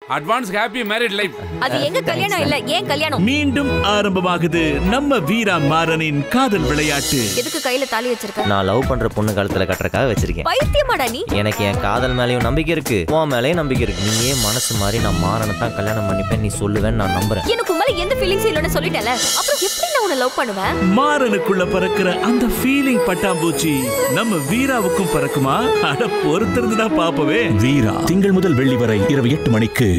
Advance happy married life. அது எங்க கல்யாணம் இல்ல, ஏன் கல்யாணம்? மீண்டும் ஆரம்பமாகுது நம்ம வீரா மாறனின் காதல் விளையாட்டு. எதுக்கு கையில தாலி வச்சிருக்க? நான் லவ் பண்ற பொண்ணு கழுத்துல கட்டுறக்காக வச்சிருக்கேன். பைத்தியமாடா நீ? எனக்கு என் காதல் மேலயும் நம்பிக்கை இருக்கு, உன் மேலயும் நம்பிக்கை இருக்கு. நீயே மனசு மாதிரி நான் மாறனை தான் கல்யாணம் பண்ணிப்பேன் நீ சொல்லுவேன்னு நான் நம்புறேன். எனக்கு மேல எந்த ஃபீலிங்ஸ் இல்லன்னு சொல்லிட்டேல, அப்புறம் எப்படி நான் உன்னை லவ் பண்ணுவேன்? மாறனுக்குள்ள பறக்கிற அந்த ஃபீலிங் பட்டாம்பூச்சி நம்ம வீராவுக்கும் பறக்குமா? அட பொறுத்திருந்து தான் பாப்பவே. வீரா திங்கள் முதல் வெள்ளி வரை இரவு 8 மணிக்கு.